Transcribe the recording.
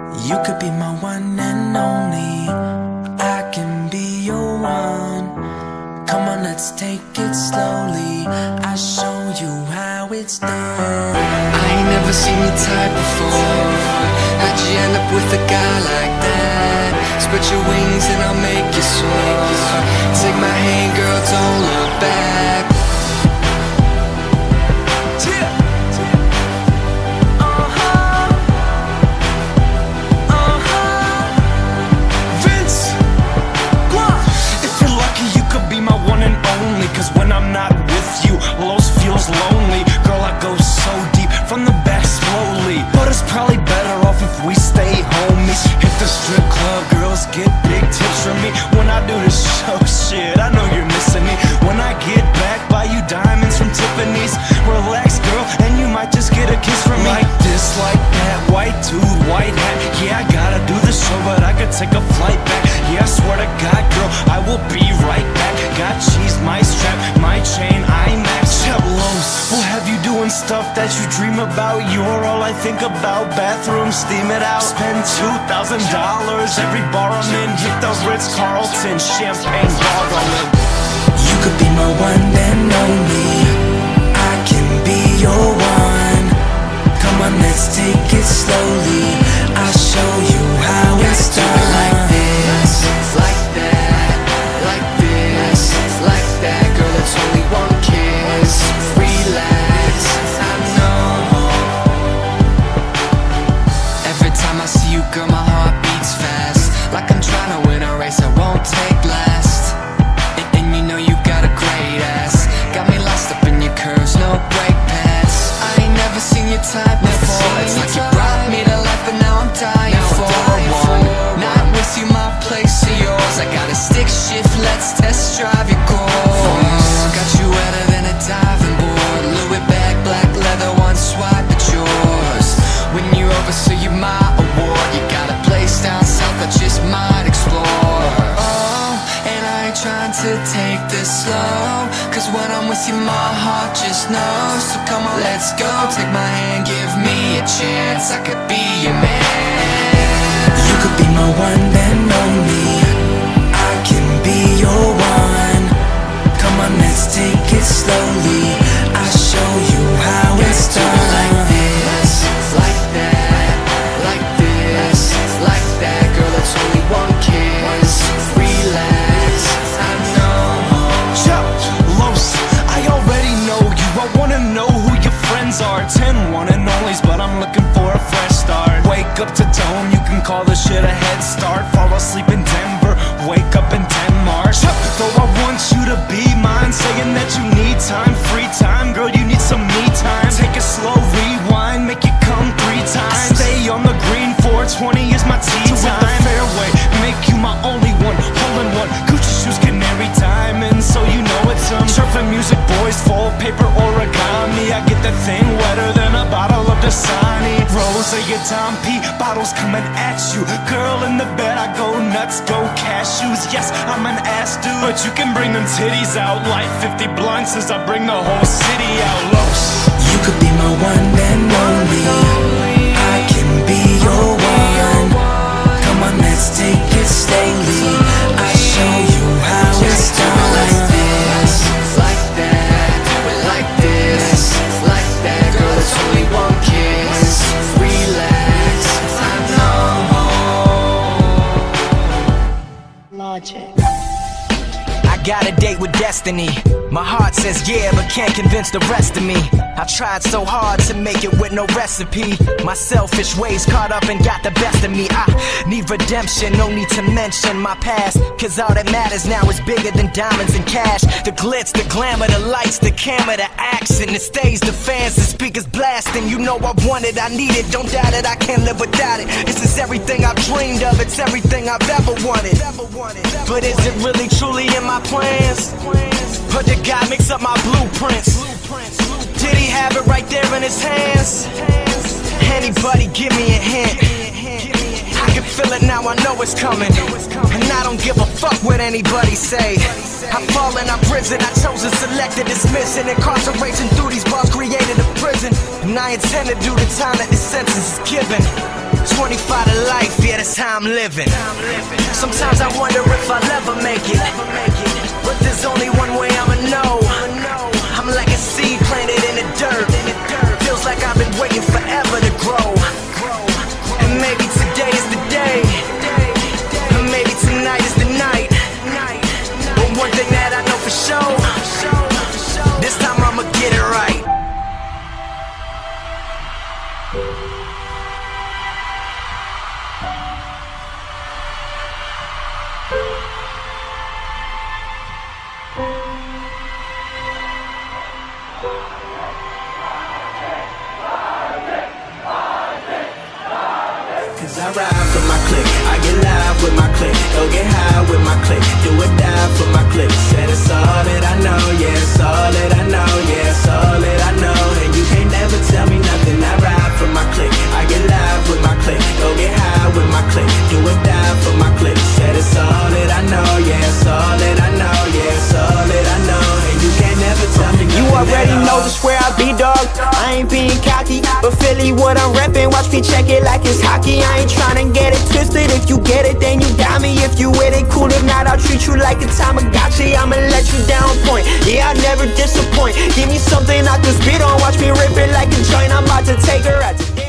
You could be my one and only. I can be your one. Come on, let's take it slowly. I'll show you how it's done. I ain't never seen your type before. How'd you end up with a guy like that? Spread your wings and I'll make you soar. Take my hand, girl, don't look back. Cause when I'm not with you, Los feels lonely. Girl, I go so deep, from the back slowly. But it's probably better off if we stay homies. Hit the strip club, girls get big tips from me. When I do this show, shit, I know you're missing me. When I get back, buy you diamonds from Tiffany's. Relax, girl, and you might just get a kiss from me. Like this, like that, white dude, white hat. Yeah, I gotta do the show, but I could take a flight back. Yeah, I swear to God, girl, I will be right back. Got cheese, my strap, my chain, IMAX. Los, we'll have you doing stuff that you dream about. You're all I think about. Bathroom, steam it out. Spend $2,000 every bar I'm in. Hit the Ritz-Carlton, champagne gargling. You could be my one and only. I can be your one. Come on, let's take it slowly. I'll show you how it's done. Like this, like that, like this, like that. Girl, it's only one kiss. Relax, I know. Every time I see you, girl, my heart beats fast. Like I'm trying to win a race I won't take last. And you know you got a great ass. Got me lost up in your curves, no brake pads. I ain't never seen your type before. It's like you brought me to life, but now I'm dying for one. Not with you, my place or yours. I got a stick shift, let's test drive your course. Got you wetter than a diving board. Louis bag, black leather, one swipe at yours. When you're over, so you're my award. You got a place down south I just might explore. Oh, and I ain't trying to take this slow, cause when I'm with you my heart just knows. So come on, let's go, take my hand, give me a chance. I could be your man. You could be my one and only. I can be your one. Come on, let's take it slowly. I'll show you how it's done. Like this, like that, like this, like that. Girl, it's only one kiss. Relax, I know. Los, I already know you. I wanna know who your friends are. 10 one and onlys, but I'm looking for a fresh start. Wake up to Dome, you can call this shit a head start. Fall asleep in Denver, wake up in Denmark. Though I want you to be mine, saying that you need time, free time. Girl, you need some me time. Take a slow rewind, make it come 3 times. Stay on the green, 420 is my tea time. Fairway, make you my only one, hole in one. Gucci shoes, canary diamonds, so you know it's surfing music, boys, full paper origami. I get the thing wetter than a bottle of Dasani. Rose, your Dom P, bottles coming at you. Girl in the bed, I go nuts, go cashews. Yes, I'm an ass dude, but you can bring them titties out. Like 50 blunts as I bring the whole city out. Los, you could be my one and only. I can be your one. Come on, let's take it slowly. I'll show you how it's done. Like this, like that, like this, like that. Girl, it's only one kiss. Relax, I know. Logic. I got a date with destiny. My heart says yeah, but can't convince the rest of me. I tried so hard to make it with no recipe. My selfish ways caught up and got the best of me. I need redemption, no need to mention my past, cause all that matters now is bigger than diamonds and cash. The glitz, the glamour, the lights, the camera, the action, the stage, the fans, the speakers blasting. You know I want it, I need it, don't doubt it, I can't live without it. This is everything I've dreamed of, it's everything I've ever wanted. But is it really truly in my plans? Or did God mix up my blueprints? Did he have it right there in his hands? Anybody give me a hint? I can feel it now, I know it's coming. And I don't give a fuck what anybody say. I'm falling out prison, I chose to select and dismiss. And incarceration through these bars created a prison. And I intend to do the time that this sentence is given. 25 to life, yeah, that's how I'm living. Sometimes I wonder if I'll ever make it, but there's only one way I'ma know. I'm like a seed planted in the dirt. Feels like I've been waiting forever to grow. And maybe today is the day, or maybe tonight is the night. But one thing that I know for sure, this time I'ma get it right. Cause I ride for my clique, I get live with my clique, go get high with my clique, do or die for my clique. Said it's all that I know, yeah, it's all that I know, yeah, it's all that I know. And you can't never tell me nothing. I ride for my clique, I get live with my clique, go get high with my clique, do or die for my clique. Said it's all that I know, yeah, it's all that I know, yeah, it's all that I know. And you can't never tell me nothing. You already know just where I be, dog. I ain't being cocky, but Philly what I'm reppin'. Watch me check it like it's hockey. I ain't tryna get it twisted. If you get it, then you got me. If you with it, cool. If not, I'll treat you like a Tamagotchi. I'ma let you down point. Yeah, I never disappoint. Give me something I can spit on. Watch me rip it like a joint. I'm about to take her out to